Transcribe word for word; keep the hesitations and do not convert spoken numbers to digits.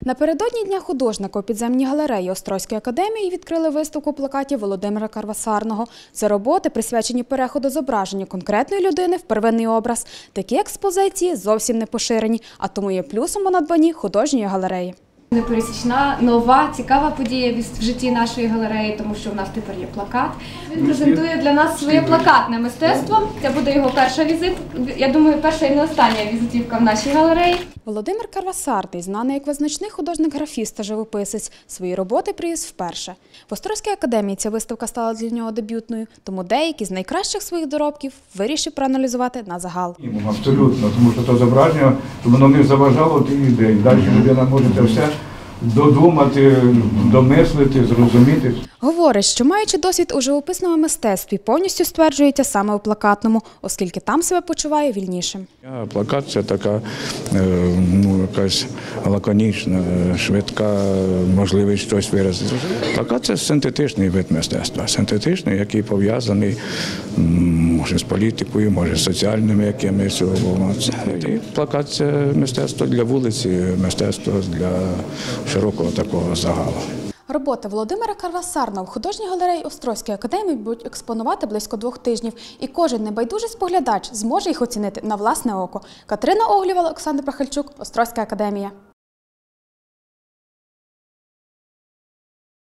Напередодні Дня художника у підземній галереї Острозької академії відкрили виставку плакатів Володимира Карвасарного. Це роботи, присвячені переходу зображення конкретної людини в первинний образ. Такі експозиції зовсім не поширені, а тому є плюсом у надбанні художньої галереї. Непересічна, нова, цікава подія в житті нашої галереї, тому що в нас тепер є плакат. Він презентує для нас своє плакатне мистецтво. Це буде його перша візит, я думаю, перша і не остання візитівка в нашій галереї. Володимир Карвасарний, знаний як визначний художник-графіст та живописець, свої роботи привіз вперше. В Острозькій академії ця виставка стала для нього дебютною, тому деякі з найкращих своїх доробків вирішив проаналізувати на загал. Абсолютно, тому що це зображення, воно не заважало тій ідеї. Далі людина може це все додумати, домислити, зрозуміти. Говорить, що маючи досвід у живописному мистецтві, повністю стверджується саме у плакатному, оскільки там себе почуває вільнішим. Плакат – це така ну, якась лаконічна, швидка можливість щось виразити. Плакат – це синтетичний вид мистецтва, синтетичний, який пов'язаний може з політикою, може з соціальними якимись умовами. І плакат – це мистецтво для вулиці, мистецтво для широкого такого загалу. Роботи Володимира Карвасарного в художній галереї Острозької академії будуть експонувати близько двох тижнів, і кожен небайдужий споглядач зможе їх оцінити на власне око. Катерина Оглєва, Олександр Прохальчук, Острозька академія.